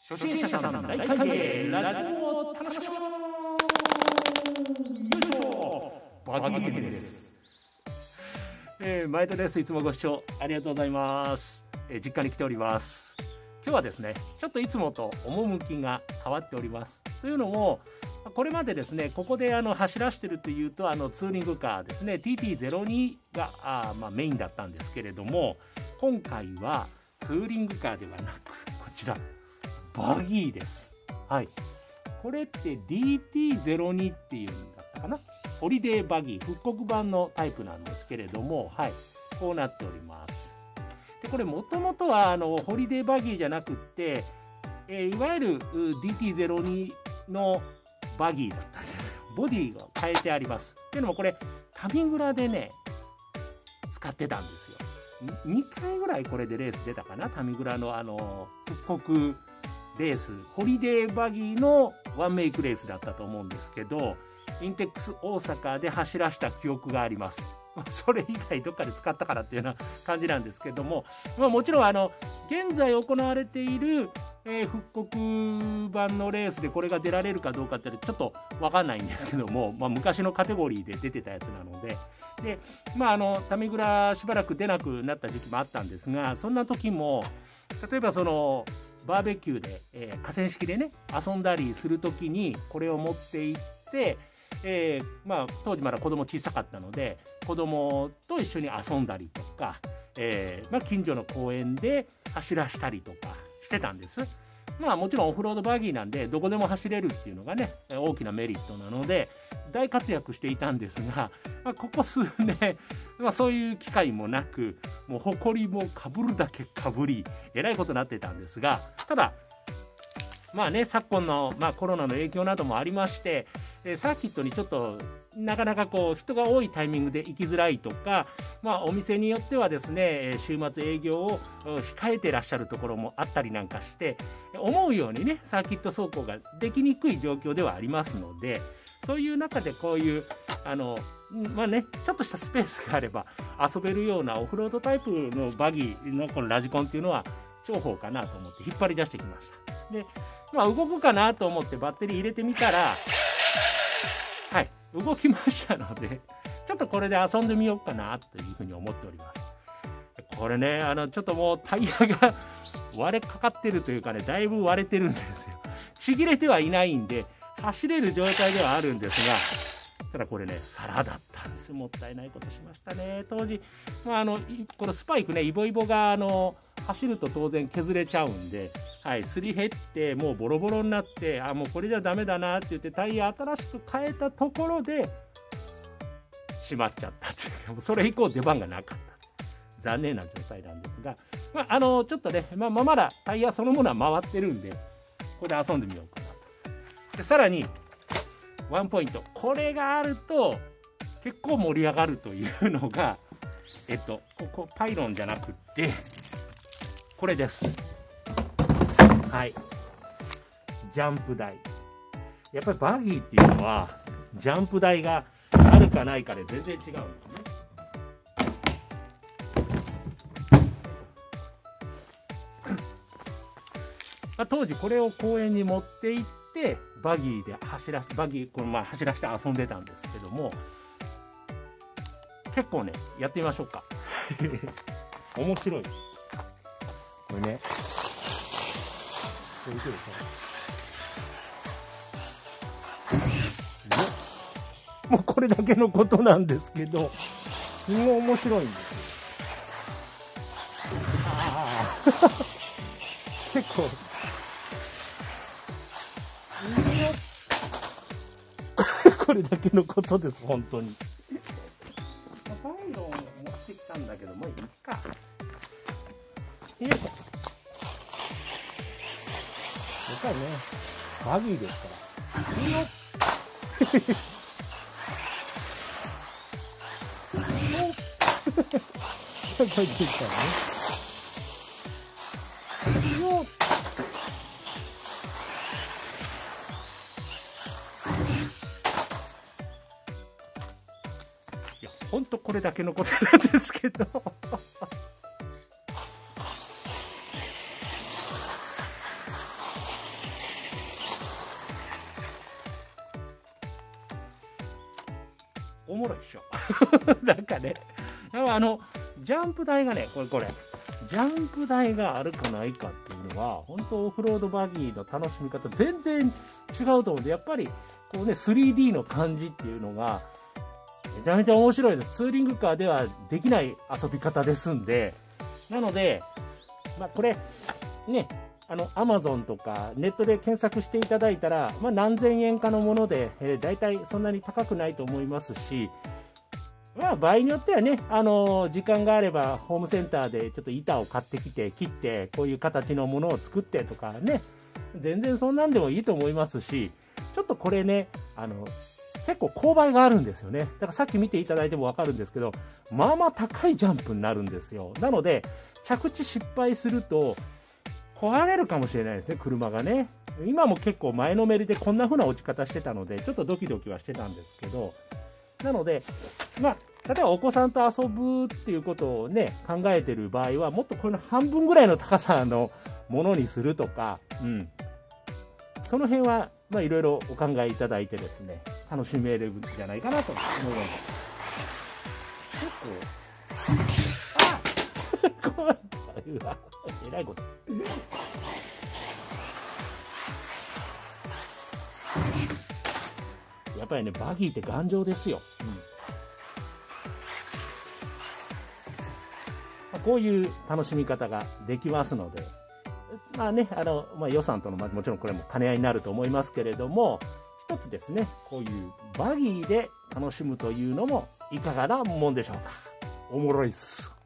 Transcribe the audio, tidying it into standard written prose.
初心者さん大歓迎、ラジオを楽しもう。よいしょ、バギーです。毎度です。いつもご視聴ありがとうございます。実家に来ております。今日はですね、ちょっといつもと趣が変わっております。というのも、これまでですね、ここで走らしてるというとツーリングカーですね、 TT02 がメインだったんですけれども、今回はツーリングカーではなく、こちらバギーです。はい。これって DT02 っていうんだったかな。ホリデーバギー復刻版のタイプなんですけれども、はい。こうなっております。で、これもともとはホリデーバギーじゃなくって、いわゆる DT02 のバギーだったんですよ。ボディが変えてあります。っていうのもこれ、タミグラでね、使ってたんですよ。2回ぐらいこれでレース出たかな。タミグラの復刻レース、ホリデーバギーのワンメイクレースだったと思うんですけど、インテックス大阪で走らした記憶があります。それ以外どっかで使ったからっていうような感じなんですけども、もちろん現在行われている、復刻版のレースでこれが出られるかどうかってちょっと分かんないんですけども、昔のカテゴリーで出てたやつなので、でタミグラしばらく出なくなった時期もあったんですが、そんな時も例えばバーベキューで、河川敷でね遊んだりする時にこれを持って行って、当時まだ子供小さかったので子供と一緒に遊んだりとか、近所の公園で走らしたりとかしてたんです。もちろんオフロードバギーなんでどこでも走れるっていうのがね大きなメリットなので大活躍していたんですが、ここ数年、そういう機会もなく、もう埃もかぶるだけかぶりえらいことになってたんですが、ただ昨今の、コロナの影響などもありまして、サーキットにちょっとなかなか人が多いタイミングで行きづらいとか、お店によってはですね週末営業を控えてらっしゃるところもあったりなんかして、思うようにねサーキット走行ができにくい状況ではありますので、そういう中でこういうちょっとしたスペースがあれば遊べるようなオフロードタイプのバギーのこのラジコンっていうのは重宝かなと思って引っ張り出してきました。で、動くかなと思ってバッテリー入れてみたら、はい、動きましたので、ちょっとこれで遊んでみようかなというふうに思っております。これね、ちょっともうタイヤが割れかかってるというかね、だいぶ割れてるんですよ。ちぎれてはいないんで、走れる状態ではあるんですが、ただこれね、皿だったんですよ。もったいないことしましたね。当時、このスパイクね、イボイボが走ると当然削れちゃうんで、はい、すり減ってもうボロボロになって、もうこれじゃダメだなって言ってタイヤ新しく変えたところで閉まっちゃったっていうか、それ以降出番がなかった。残念な状態なんですが、ちょっとね、まだタイヤそのものは回ってるんで、これで遊んでみようかなと。でさらにワンポイント、これがあると結構盛り上がるというのが、ここパイロンじゃなくってこれです。はい、ジャンプ台。やっぱりバギーっていうのはジャンプ台があるかないかで全然違うんですね。当時これを公園に持って行ってバギーで走らせて遊んでたんですけども、結構ねやってみましょうか。面白い。これね、これいけるかな。もうこれだけのことなんですけど、すごい面白いんですよ。結構これだけのことです、本当に。パイロンを持ってきたんだけど、もういいか。やっぱりね、バギーですから。よっ。これできたね。よっ。ほんとこれだけのことなんですけど。 もろいっしょ。なんかね、ジャンプ台がね、これ、ジャンプ台があるかないかっていうのは、本当オフロードバギーの楽しみ方全然違うと思うんで、やっぱり、こうね、3D の感じっていうのが、めちゃめちゃ面白いです。ツーリングカーではできない遊び方ですんで、なので、これ、ね、Amazon とかネットで検索していただいたら、何千円かのもので、大体そんなに高くないと思いますし、場合によってはね、時間があればホームセンターでちょっと板を買ってきて、切って、こういう形のものを作ってとかね、全然そんなんでもいいと思いますし、ちょっとこれね、結構勾配があるんですよね。だからさっき見ていただいてもわかるんですけど、まあまあ高いジャンプになるんですよ。なので、着地失敗すると、壊れるかもしれないですね、車がね。今も結構前のめりでこんな風な落ち方してたので、ちょっとドキドキはしてたんですけど、なので、例えばお子さんと遊ぶっていうことをね、考えてる場合は、もっとこれの半分ぐらいの高さのものにするとか、その辺は、いろいろお考えいただいてですね、楽しめるんじゃないかなと思います。結構、怖い。うわ、えらいこと。やっぱりね、バギーって頑丈ですよ。こういう楽しみ方ができますので、予算とのもちろんこれも兼ね合いになると思いますけれども、一つですね、こういうバギーで楽しむというのもいかがなもんでしょうか。おもろいっす。